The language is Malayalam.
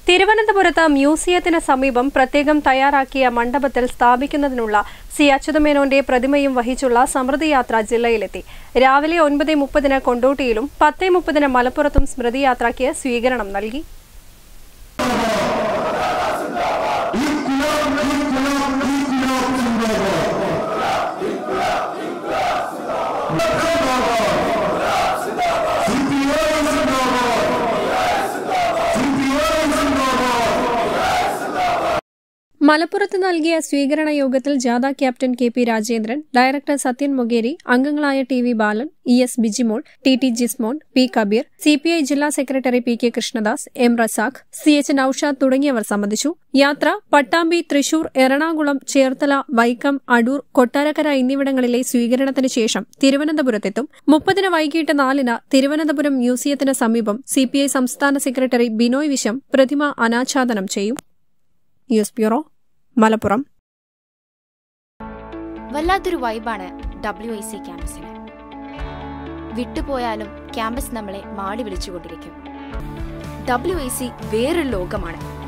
തിരുവനന്തപുരത്ത് മ്യൂസിയത്തിന് സമീപം പ്രത്യേകം തയ്യാറാക്കിയ മണ്ഡപത്തിൽ സ്ഥാപിക്കുന്നതിനുള്ള സി അച്യുതമേനോന്റെ പ്രതിമയും വഹിച്ചുള്ള സമൃദ്ധിയാത്ര ജില്ലയിലെത്തി. രാവിലെ 9:30 കൊണ്ടോട്ടിയിലും 10:30 മലപ്പുറത്തും സ്മൃതിയാത്രയ്ക്ക് സ്വീകരണം നൽകി. മലപ്പുറത്ത് നൽകിയ സ്വീകരണ യോഗത്തിൽ ജാഥ captain K P Rajendran, director Sathyan Mogeri, അംഗങ്ങളായ T V Balan, E S Bijimol, T T Jismon, P Kabeer, CPI ജില്ലാ secretary P K Krishnadas, M Razak, C H Noushad തുടങ്ങിയവർ സംബന്ധിച്ചു. യാത്ര പട്ടാമ്പി, തൃശൂർ, എറണാകുളം, ചേർത്തല, വൈക്കം, അടൂർ, കൊട്ടാരക്കര എന്നിവിടങ്ങളിലെ സ്വീകരണത്തിന് ശേഷം തിരുവനന്തപുരത്തെത്തും. 30 വൈകിട്ട് 4 തിരുവനന്തപുരം മ്യൂസിയത്തിന് സമീപം സിപിഐ സംസ്ഥാന സെക്രട്ടറി ബിനോയ് വിശ്വം പ്രതിമ അനാച്ഛാദനം ചെയ്യും. News bureau, Malappuram. വല്ലാത്തൊരു വൈബാണ് WIC ക്യാമ്പസിന്. വിട്ടുപോയാലും ക്യാമ്പസ് നമ്മളെ മാടി വിളിച്ചുകൊണ്ടിരിക്കും. WIC വേറൊരു ലോകമാണ്.